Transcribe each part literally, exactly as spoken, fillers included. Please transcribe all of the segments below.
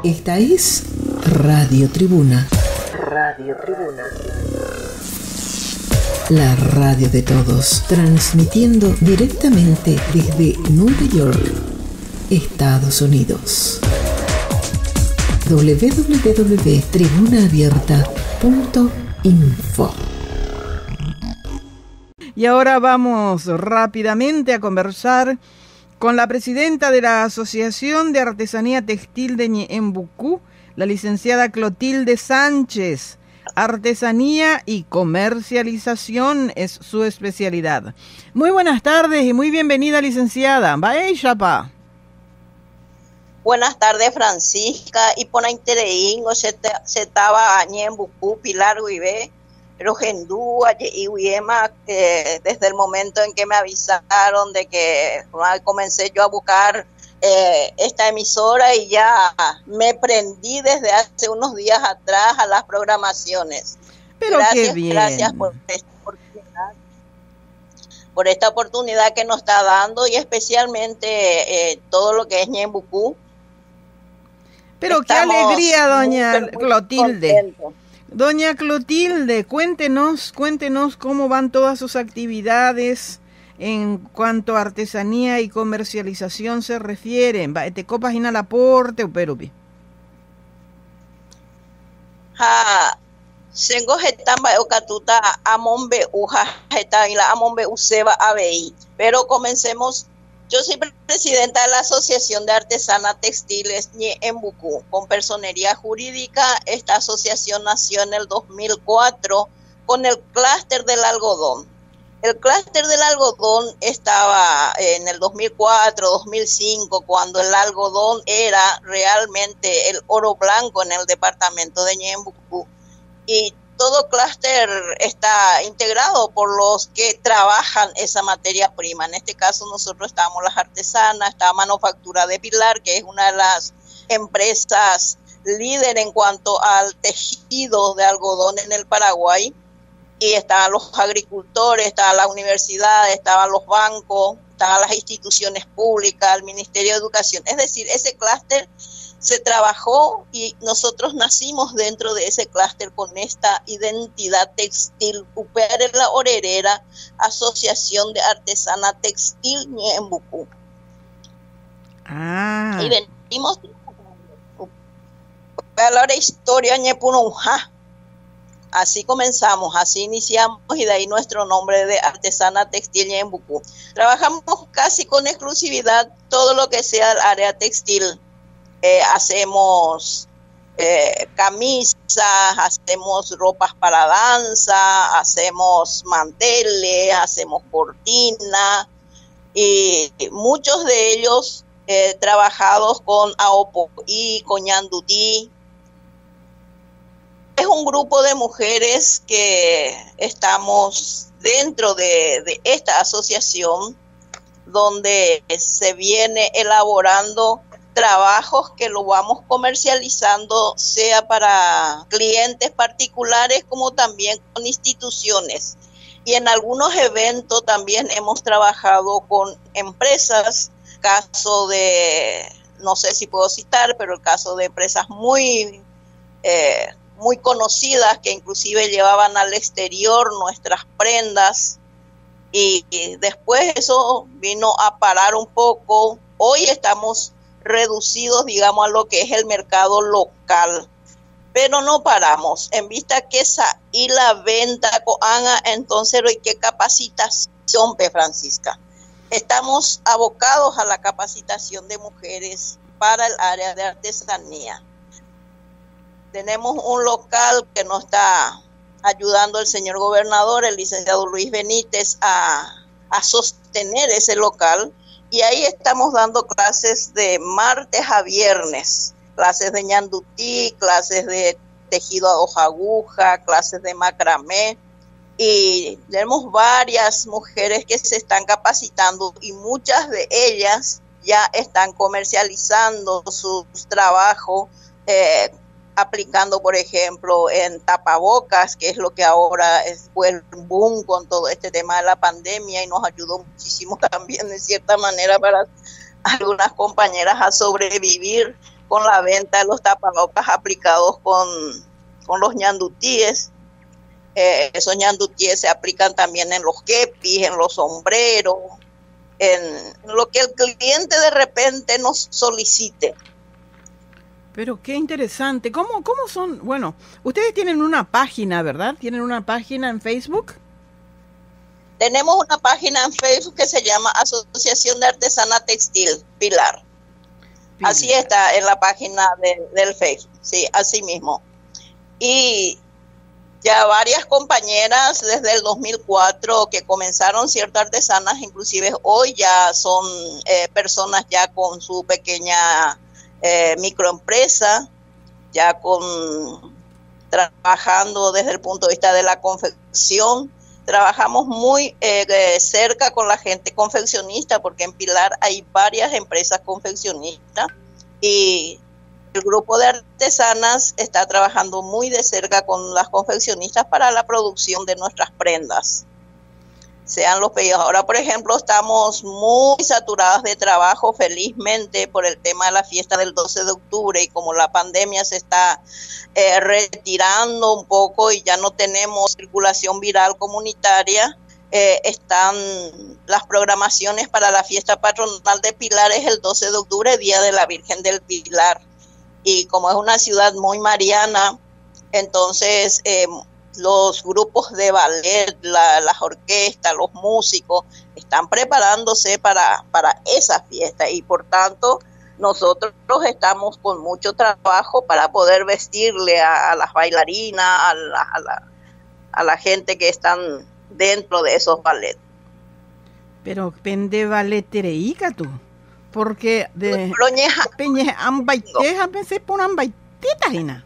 Esta es Radio Tribuna. Radio Tribuna. La radio de todos, transmitiendo directamente desde Nueva York, Estados Unidos. doble u doble u doble u punto tribuna abierta punto info. Y ahora vamos rápidamente a conversar con la presidenta de la Asociación de Artesanía Textil de Ñeembucú, la licenciada Clotilde Sánchez. Artesanía y comercialización es su especialidad. Muy buenas tardes y muy bienvenida, licenciada. ¿Va ella, pa? Buenas tardes, Francisca. Y por interés, se estaba Ñeembucú, Pilar Guibé, Rogendú, y Uyema, eh, desde el momento en que me avisaron de que comencé yo a buscar eh, esta emisora, y ya me prendí desde hace unos días atrás a las programaciones. Pero gracias, qué bien. Gracias por esta oportunidad, por esta oportunidad que nos está dando, y especialmente eh, todo lo que es Ñeembucú. Pero Estamos qué alegría, doña muy, muy Clotilde. contentos. Doña Clotilde, cuéntenos, cuéntenos cómo van todas sus actividades en cuanto a artesanía y comercialización se refieren. ¿Te copas en el aporte o perupi? Ja, sengo jetamba ocatuta amombe uja jeta y la amombe useba abei. Pero comencemos. Yo soy presidenta de la Asociación de Artesanas Textiles Ñeembucú, con personería jurídica. Esta asociación nació en el dos mil cuatro con el clúster del algodón. El clúster del algodón estaba en el dos mil cuatro, dos mil cinco, cuando el algodón era realmente el oro blanco en el departamento de Ñeembucú. Y todo clúster está integrado por los que trabajan esa materia prima. En este caso nosotros estábamos las artesanas, está Manufactura de Pilar, que es una de las empresas líder en cuanto al tejido de algodón en el Paraguay. Y estaban los agricultores, estaban las universidades, estaban los bancos, estaban las instituciones públicas, el Ministerio de Educación. Es decir, ese clúster se trabajó y nosotros nacimos dentro de ese clúster con esta identidad textil. Uper es la orerera, Asociación de Artesana Textil Ñeembucú. Ah. Y venimos a la historia Ñepununja. Así comenzamos, así iniciamos, y de ahí nuestro nombre de Artesana Textil Ñeembucú. Trabajamos casi con exclusividad todo lo que sea el área textil. Eh, hacemos eh, camisas, hacemos ropas para danza, hacemos manteles, hacemos cortinas, y muchos de ellos eh, trabajados con Aopoí, con Ñandutí. Es un grupo de mujeres que estamos dentro de, de esta asociación, donde se viene elaborando trabajos que lo vamos comercializando, sea para clientes particulares como también con instituciones. Y en algunos eventos también hemos trabajado con empresas, caso de, no sé si puedo citar, pero el caso de empresas muy, eh, muy conocidas que inclusive llevaban al exterior nuestras prendas, y, y después eso vino a parar un poco. Hoy estamos reducidos, digamos, a lo que es el mercado local, pero no paramos, en vista que esa y la venta coanga, entonces hay que capacitación, pe Francisca. Estamos abocados a la capacitación de mujeres para el área de artesanía. Tenemos un local que nos está ayudando el señor gobernador, el licenciado Luis Benítez, a, a sostener ese local. Y ahí estamos dando clases de martes a viernes, clases de ñandutí, clases de tejido a hoja aguja, clases de macramé. Y tenemos varias mujeres que se están capacitando, y muchas de ellas ya están comercializando sus trabajos, eh, aplicando, por ejemplo, en tapabocas, que es lo que ahora es, fue el boom con todo este tema de la pandemia, y nos ayudó muchísimo también, de cierta manera, para algunas compañeras a sobrevivir con la venta de los tapabocas aplicados con, con los ñandutíes. Eh, esos ñandutíes se aplican también en los kepis, en los sombreros, en lo que el cliente de repente nos solicite. Pero qué interesante. ¿Cómo, cómo son? Bueno, ustedes tienen una página, ¿verdad? ¿Tienen una página en Facebook? Tenemos una página en Facebook que se llama Asociación de Artesana Textil Pilar. Pilar. Así está en la página de, del Facebook, sí, así mismo. Y ya varias compañeras desde el dos mil cuatro que comenzaron ciertas artesanas, inclusive hoy ya son eh, personas ya con su pequeña eh, microempresa, ya con trabajando desde el punto de vista de la confección. Trabajamos muy eh, eh, cerca con la gente confeccionista, porque en Pilar hay varias empresas confeccionistas y el grupo de artesanas está trabajando muy de cerca con las confeccionistas para la producción de nuestras prendas, sean los pedidos. Ahora, por ejemplo, estamos muy saturadas de trabajo, felizmente, por el tema de la fiesta del doce de octubre, y como la pandemia se está eh, retirando un poco y ya no tenemos circulación viral comunitaria, eh, están las programaciones para la fiesta patronal de Pilar, es el doce de octubre, Día de la Virgen del Pilar. Y como es una ciudad muy mariana, entonces eh, los grupos de ballet, la, las orquestas, los músicos están preparándose para, para esa fiesta, y por tanto nosotros estamos con mucho trabajo para poder vestirle a, a las bailarinas, a la, a, la, a la gente que están dentro de esos ballets. Pero pende balletereica tú, porque de Proñeja, peñe ambaiteja pensé por ambaitita hina.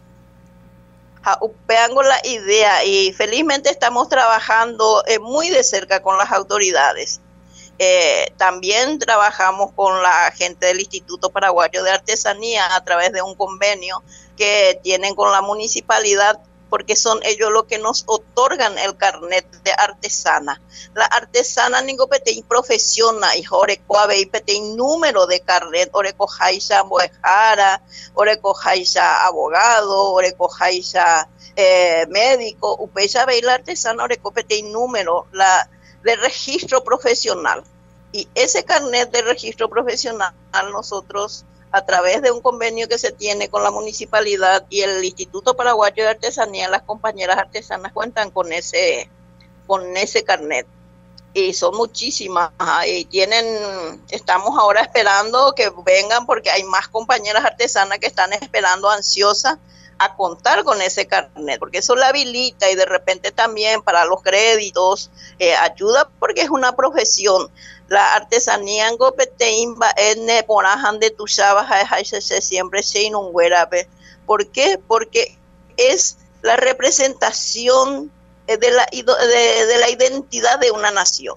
Upeango la idea, y felizmente estamos trabajando eh, muy de cerca con las autoridades. Eh, también trabajamos con la gente del Instituto Paraguayo de Artesanía a través de un convenio que tienen con la municipalidad, porque son ellos los que nos otorgan el carnet de artesana. La artesana ningopete profesiona y orecoabe y pete número de carnet, orecojaisa muejara, orecojaisa abogado, orecojaisa eh, médico, upeya ve la artesana orecopete número la de registro profesional. Y ese carnet de registro profesional nosotros, a través de un convenio que se tiene con la municipalidad y el Instituto Paraguayo de Artesanía, las compañeras artesanas cuentan con ese, con ese carnet. Y son muchísimas. Y tienen, estamos ahora esperando que vengan, porque hay más compañeras artesanas que están esperando ansiosas a contar con ese carnet, porque eso la habilita, y de repente también para los créditos eh, ayuda, porque es una profesión. La artesanía en Gopeteimba ene porajan de tushabas a siempre se inunguerabe. ¿Por qué? Porque es la representación de la, de, de la identidad de una nación.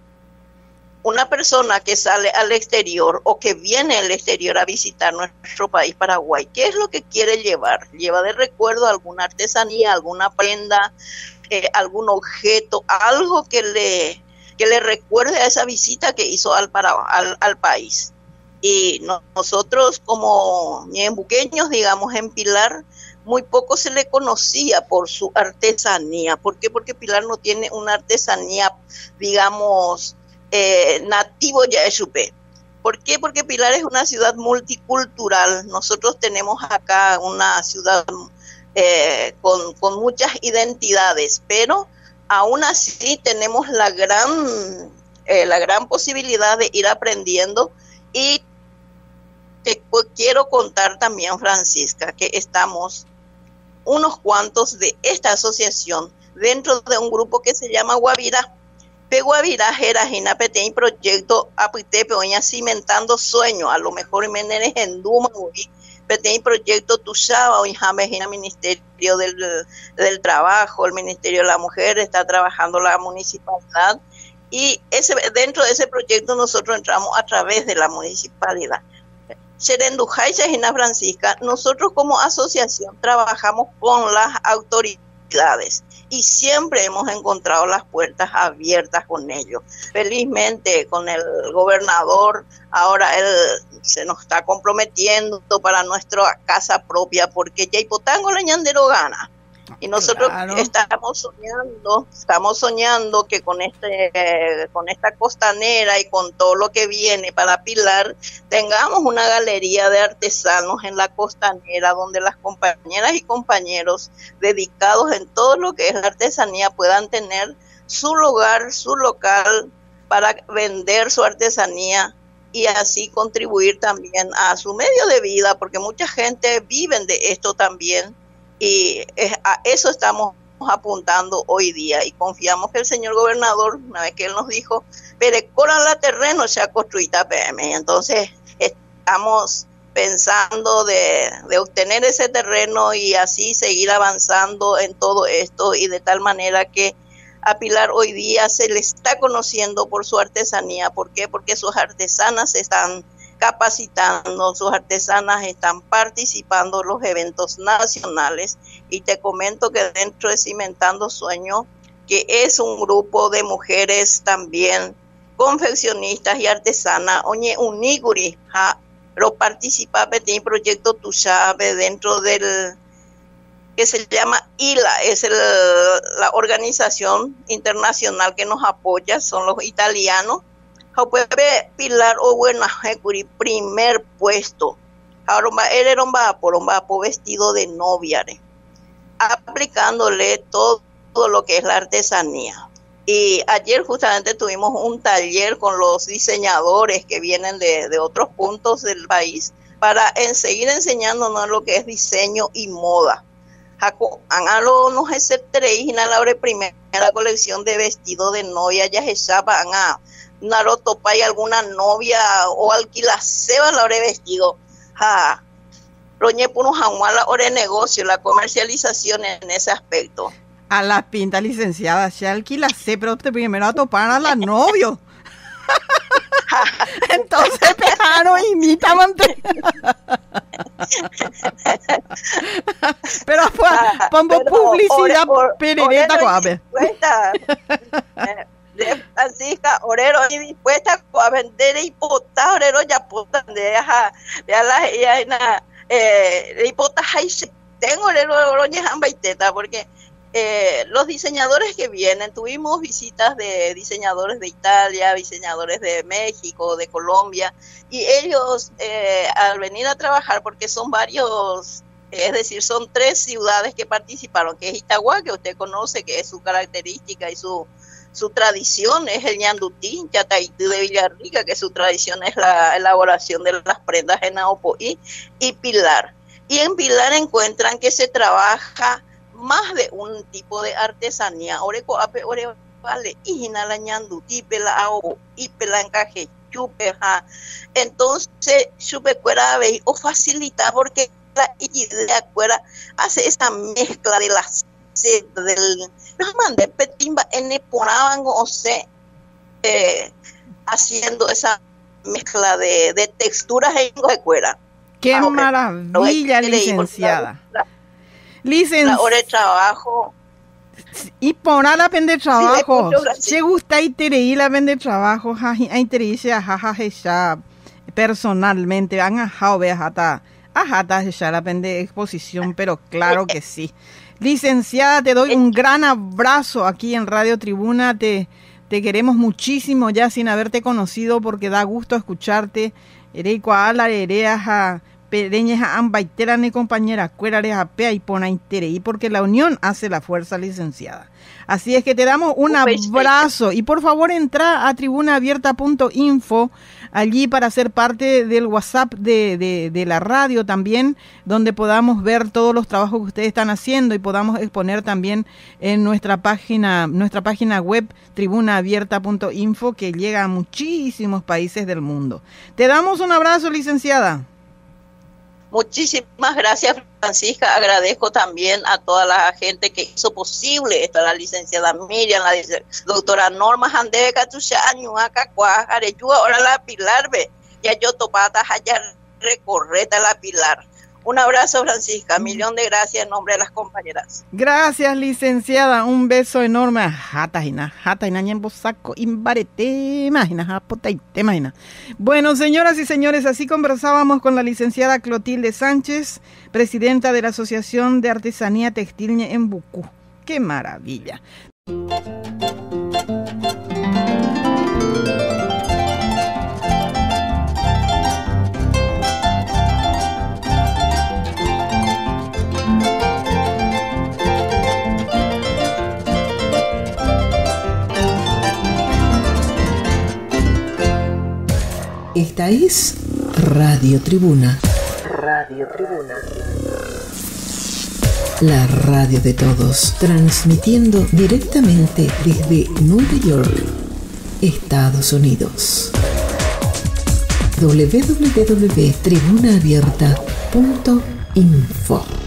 Una persona que sale al exterior o que viene al exterior a visitar nuestro país, Paraguay, ¿qué es lo que quiere llevar? Lleva de recuerdo alguna artesanía, alguna prenda, eh, algún objeto, algo que le, que le recuerde a esa visita que hizo al, al, al país. Y no, nosotros como ñembuqueños, digamos, en Pilar, muy poco se le conocía por su artesanía. ¿Por qué? Porque Pilar no tiene una artesanía, digamos, Eh, nativo ya es Chupé. ¿Por qué? Porque Pilar es una ciudad multicultural. Nosotros tenemos acá una ciudad eh, con, con muchas identidades, pero aún así tenemos la gran, eh, la gran posibilidad de ir aprendiendo. Y te quiero contar también, Francisca, que estamos unos cuantos de esta asociación dentro de un grupo que se llama Guavirá. Peguavirá era una pequeño proyecto apitepe oña cimentando sueño, a lo mejor meneres en Duma, pequeño proyecto Tushaba, hoy james en el Ministerio del, del Trabajo, el Ministerio de la Mujer, está trabajando la municipalidad, y ese, dentro de ese proyecto nosotros entramos a través de la municipalidad. Serendujaicha y Francisca, nosotros como asociación trabajamos con las autoridades. y siempre hemos encontrado las puertas abiertas con ellos. Felizmente con el gobernador, ahora él se nos está comprometiendo para nuestra casa propia, porque Yaipotango la ñandero gana. Y nosotros claro. estamos soñando, estamos soñando que con este, eh, con esta costanera y con todo lo que viene para Pilar, tengamos una galería de artesanos en la costanera, donde las compañeras y compañeros dedicados en todo lo que es la artesanía puedan tener su lugar, su local para vender su artesanía y así contribuir también a su medio de vida, porque mucha gente vive de esto también. Y a eso estamos apuntando hoy día y confiamos que el señor gobernador, una vez que él nos dijo, perecoran la terreno, se ha construido P M. Entonces estamos pensando de, de obtener ese terreno y así seguir avanzando en todo esto, y de tal manera que a Pilar hoy día se le está conociendo por su artesanía. ¿Por qué? Porque sus artesanas están capacitando, sus artesanas están participando en los eventos nacionales, y te comento que dentro de Cimentando Sueño, que es un grupo de mujeres también confeccionistas y artesanas, oye, uniguri, ja, pero participa en el proyecto Tushave dentro del que se llama I L A, es el, la organización internacional que nos apoya, son los italianos. Pilar o buena primer puesto. Ahora él era un vapo vestido de novia, aplicándole todo, todo lo que es la artesanía. Y ayer justamente tuvimos un taller con los diseñadores que vienen de, de otros puntos del país para en seguir enseñándonos lo que es diseño y moda. Angalo nos es la primera colección de vestido de novia, ya se llama Narotopa y alguna novia o alquila seba la hora de vestido. Ja, roñe puno jamuala hora de negocio, la comercialización en ese aspecto. A la pinta, licenciada, se alquila se, pero te primero a topar a la novio. Entonces, pejano, imita mantener. Pero pues, pongo publicidad perereta coabe. De Francisca Orero y dispuesta a vender hipotas Orero ya puta de ella ya la ella eh hipotas ahí tengo Orero Oroña Jambaiteta, porque eh, los diseñadores que vienen, tuvimos visitas de diseñadores de Italia, diseñadores de México, de Colombia, y ellos eh, al venir a trabajar, porque son varios, es decir, son tres ciudades que participaron, que es Itagua, que usted conoce, que es su característica y su Su tradición es el ñandutí, Yataití de Villarrica, que su tradición es la elaboración de las prendas en Aopoí, y Pilar. Y en Pilar encuentran que se trabaja más de un tipo de artesanía. Oreco ape ore vale, hijina la ñandutí, pela Aopoí, pela encaje, chupeja. Entonces, chupecuera ve o facilita, porque la idea cuera hace esta mezcla de las del no mandé petimba en ponaban o se eh, haciendo esa mezcla de, de texturas en de cuera. Qué ah, maravilla, okay. Licenciada. Licenciada. Hora de trabajo. Y poner la pende trabajo. Se gusta y tereí la pende trabajo. Hay tereí se ajaja ya personalmente van a jaube hasta ajata ya la pende exposición, pero claro que sí. Licenciada, te doy un gran abrazo aquí en Radio Tribuna, te, te queremos muchísimo ya sin haberte conocido, porque da gusto escucharte. Ereico a la ereaja pereñeja ambaitera ni compañera cuerareja pea y pona interei, porque la unión hace la fuerza, licenciada. Así es que te damos un abrazo y por favor entra a tribuna abierta punto info allí para ser parte del WhatsApp de, de, de la radio también, donde podamos ver todos los trabajos que ustedes están haciendo y podamos exponer también en nuestra página, nuestra página web tribuna abierta punto info, que llega a muchísimos países del mundo. Te damos un abrazo, licenciada. Muchísimas gracias, Francisca. Agradezco también a toda la gente que hizo posible esto, la licenciada Miriam, la doctora Norma Jandebe Catucha, Añuaca, Cuajareyúa, ahora la Pilar, ve, ya yo topata, allá recorreta la Pilar. Un abrazo, Francisca. Millón de gracias en nombre de las compañeras. Gracias, licenciada. Un beso enorme. Jataina, jataina, ñembosaco, imbarete, imagina, japotaite, imagina. Bueno, señoras y señores, así conversábamos con la licenciada Clotilde Sánchez, presidenta de la Asociación de Artesanía Textil en Bucú. ¡Qué maravilla! Esta es Radio Tribuna. Radio Tribuna. La radio de todos, transmitiendo directamente desde Nueva York, Estados Unidos. doble u doble u doble u punto tribuna abierta punto info